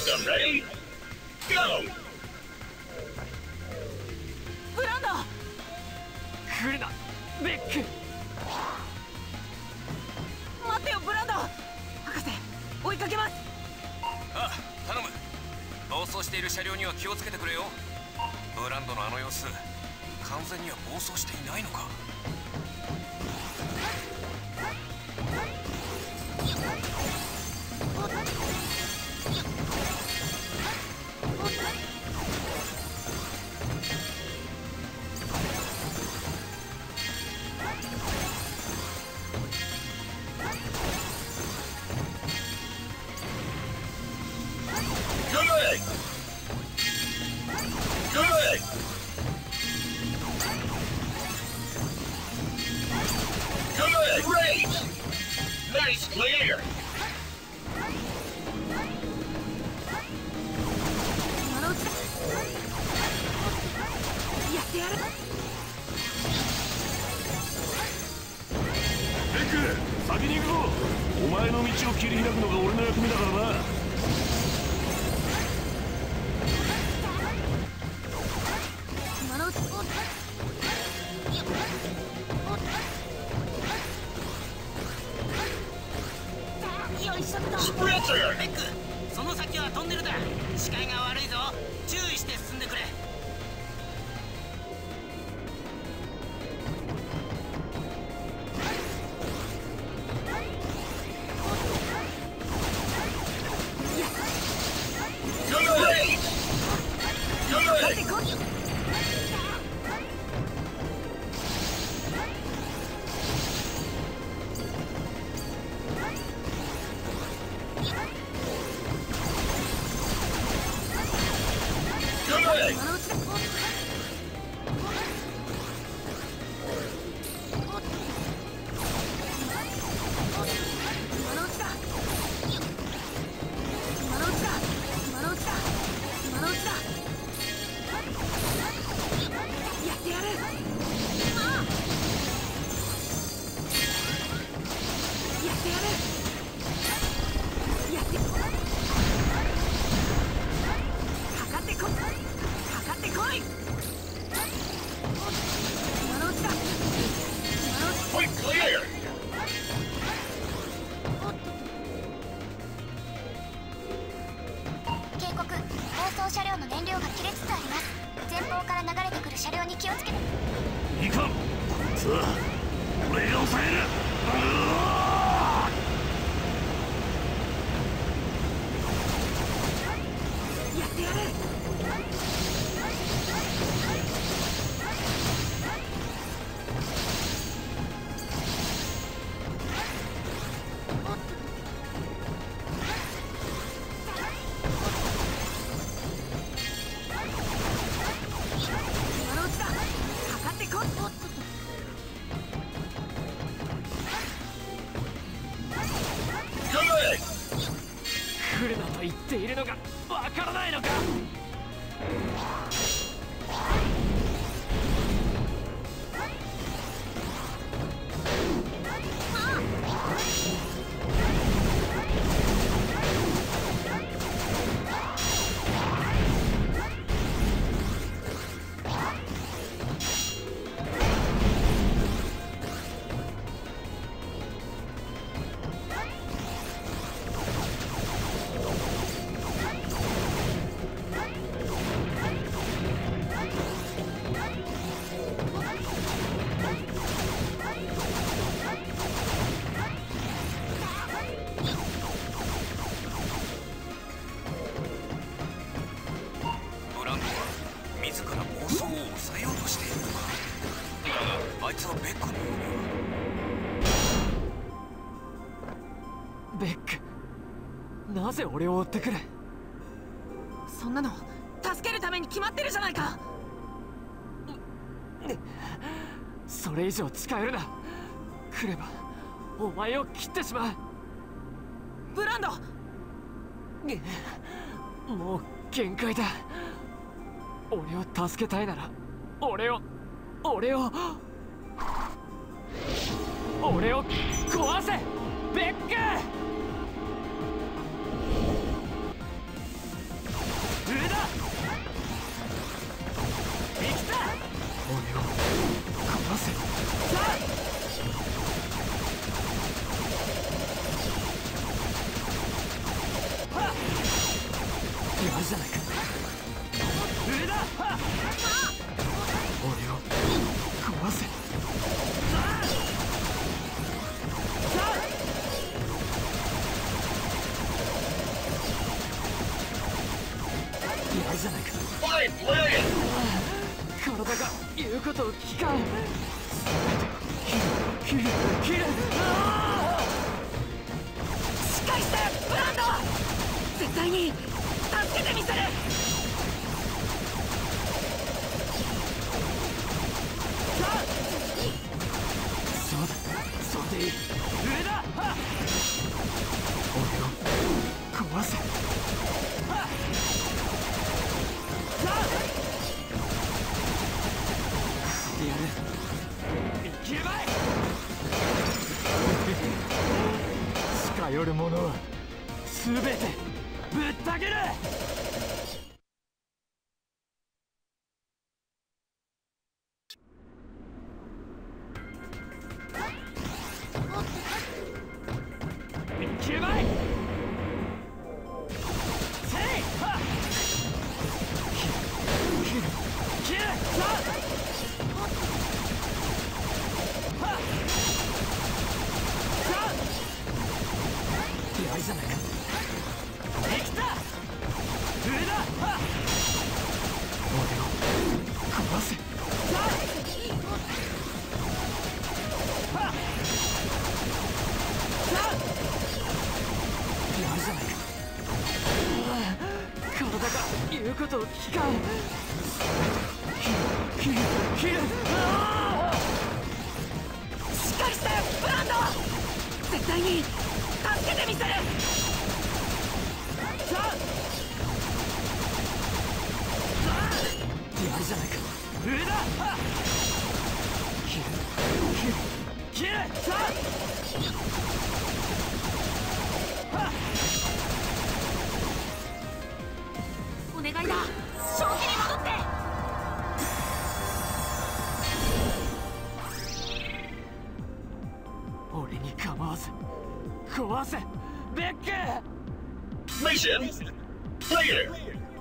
system ready? Go! ブランド。 来るなベック。 待ってよブランド。博士追いかけます。 ああ頼む。暴走している車両には気をつけてくれよ。ブランドのあの様子、完全には暴走していないのか。 Nice clear! 今のうちだ。やってやる。 ベック、先に行くぞ。お前の道を切り開くのが俺の役目だからな。 今のうち。よいしょっと。 Sprinter! ベック、その先はトンネルだ。視界が悪いぞ。注意して進んでくれ。 Point clear! 警告、暴走車両の燃料が切れつつあります。前方から流れてくる車両に気をつけて。 いかん。さあ、俺が抑える。 やってやる。今のうちだ。かかってこい。 来るなと言っているのがわからないのか。 ブランドは自ら暴走を抑えようとしているのか。だがあいつはベックのようには。 ベック、なぜ俺を追ってくる。 そんなの助けるために決まってるじゃないか。 それ以上近寄るな。来ればお前を切ってしまう。 ブランド。 もう限界だ。俺を助けたいなら俺を壊せベック。 じゃないか。上だ。俺を壊せ。やるじゃないか。 Fine play! 体が言うことを聞かん。切る。しっかりしてブランド。絶対に助けてみせる。そうだ、それでいい。上だ。俺を壊せ。やる。行けばい。近寄る者は全てぶった切る。行けばい。せい。切る。さあ。やるじゃないか。できた。上だ。俺を壊せ。さあ。やるじゃないか。体が言うことを聞かん。切る。しっかりしてブランド。絶対に助けてみせる。さあ。やるじゃないか。上だ。切る。さあ。 お願いだ。正気に戻って。 俺に構わず壊せベック。 Mission failure!